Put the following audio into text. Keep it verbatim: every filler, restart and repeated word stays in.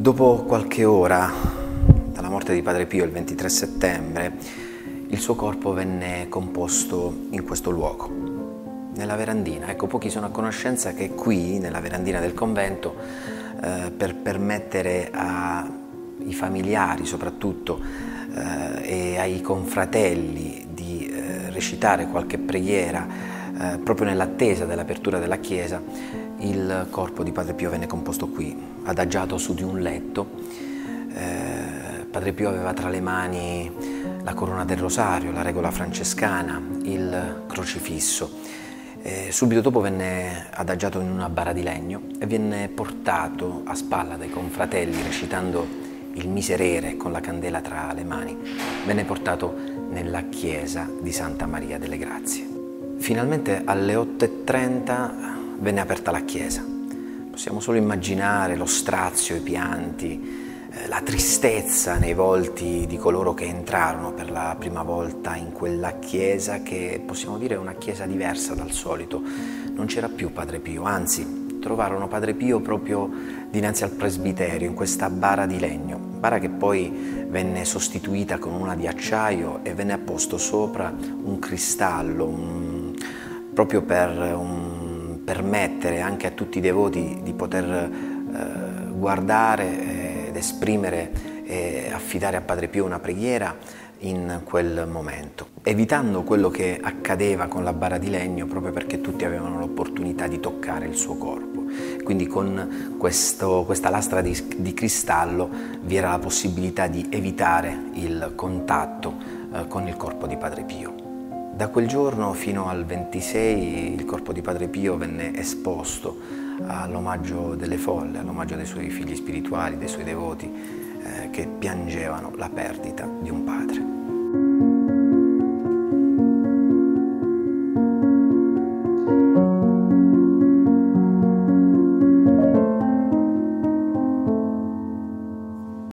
Dopo qualche ora dalla morte di Padre Pio, il ventitré settembre, il suo corpo venne composto in questo luogo, nella verandina. Ecco, pochi sono a conoscenza che qui, nella verandina del convento, eh, per permettere ai familiari soprattutto eh, e ai confratelli di eh, recitare qualche preghiera eh, proprio nell'attesa dell'apertura della chiesa, il corpo di Padre Pio venne composto qui, adagiato su di un letto. Eh, Padre Pio aveva tra le mani la corona del rosario, la regola francescana, il crocifisso. Eh, subito dopo venne adagiato in una bara di legno e venne portato a spalla dai confratelli, recitando il Miserere con la candela tra le mani. Venne portato nella chiesa di Santa Maria delle Grazie. Finalmente alle otto e trenta venne aperta la chiesa. Possiamo solo immaginare lo strazio, i pianti, eh, la tristezza nei volti di coloro che entrarono per la prima volta in quella chiesa che possiamo dire è una chiesa diversa dal solito. Non c'era più Padre Pio, anzi trovarono Padre Pio proprio dinanzi al presbiterio, in questa bara di legno, bara che poi venne sostituita con una di acciaio e venne apposto sopra un cristallo, un, proprio per un permettere anche a tutti i devoti di poter eh, guardare ed esprimere e affidare a Padre Pio una preghiera in quel momento, evitando quello che accadeva con la bara di legno proprio perché tutti avevano l'opportunità di toccare il suo corpo. Quindi con questo, questa lastra di, di cristallo vi era la possibilità di evitare il contatto eh, con il corpo di Padre Pio. Da quel giorno fino al ventisei il corpo di Padre Pio venne esposto all'omaggio delle folle, all'omaggio dei suoi figli spirituali, dei suoi devoti eh, che piangevano la perdita di un padre.